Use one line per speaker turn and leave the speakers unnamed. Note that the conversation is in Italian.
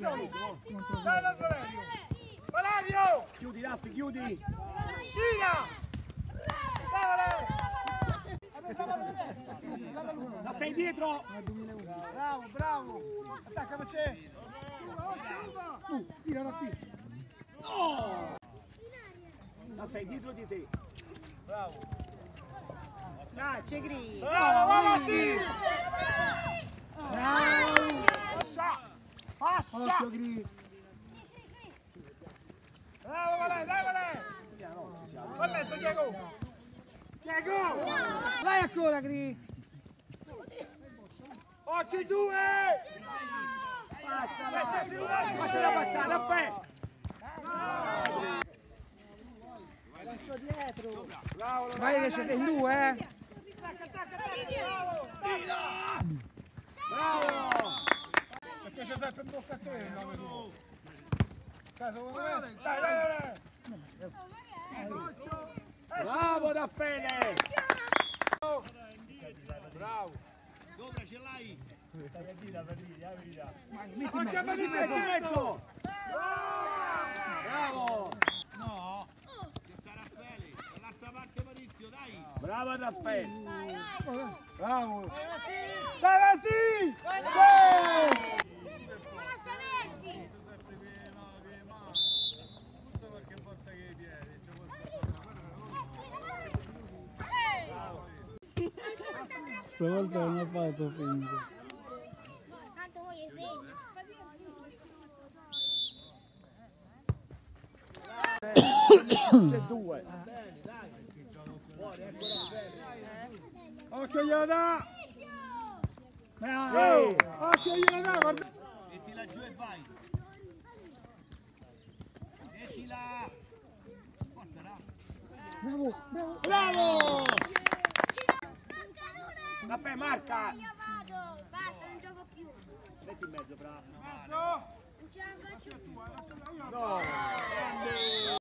Dai, Valerio!
Chiudi, Raffi, chiudi!
Tira!
La sei dietro!
Bravo, bravo! Attacca, c'è! Tira, Raffi!
No! La sei dietro di te!
Bravo!
Dai, c'è Gri!
Bravo, bravo, sì!
Bravo!
Passa!
Occhio Gri!
Bravo, Valerio, dai, Valerio! Va mezzo, Diego! Diego!
Vai ancora Gri!
Occhio i due!
Passa, fatela passare, Raffaele!
Dietro!
Bravo,
Vai invece in due,
Tira! Bravo!
Perché c'è sempre in bocca a te, no? Caso, dai, dai!
Bravo, Raffaele!
Bravo!
Dove ce l'hai?
metti in
Occhio,
mezzo,
metti in
Mezzo! Bravo!
No. C'è sta Raffaele. Dall'altra parte Maurizio, dai.
Bravo, Raffaele!
Bravo! Dai, sì!
Stavolta non ha fatto finta.
Tanto voi segni.
C'è due!
Occhio gliela dà!
Bravo!
Occhio gliela dà, guarda!
Mettila giù e vai. Mettila. Forza,
Bravo, bravo!
Bravo! Raffaele, marca!
Io vado. Basta, non gioco più.
Metti in mezzo, bravo!
No!
Non ce la faccio più.
No!